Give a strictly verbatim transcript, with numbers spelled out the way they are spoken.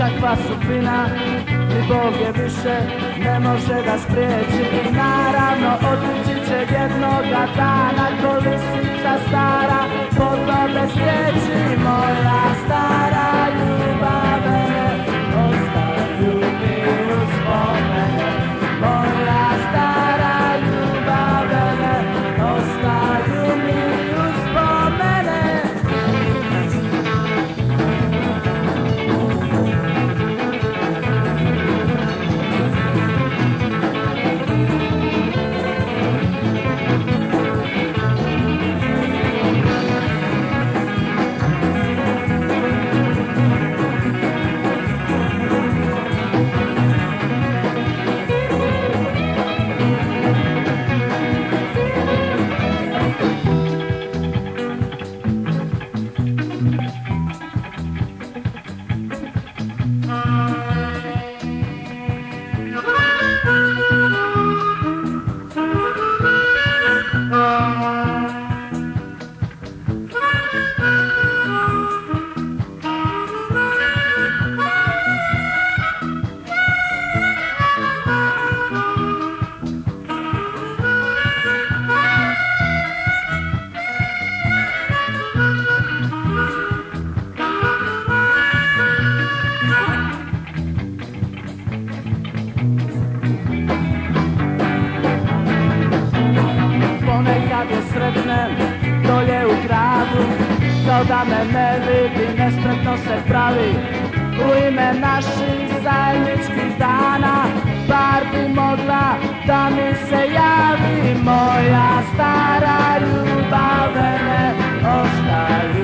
takva sudbina i Bog je više ne može da spriječi. Naravno otići će jednoga dana ko lisica stara, podlo bez riječi. Moja stara ljubave ostaju mi uspomene. Moja stara ljubave ostaju mi uspomene. Ponekad je sretnem dolje u gradu, kao da me ne vidi, nespretno se pravi. U ime naših zajedničkih dana, bar bi mogla da mi se javi. Moja stara ljubave ne ostaje.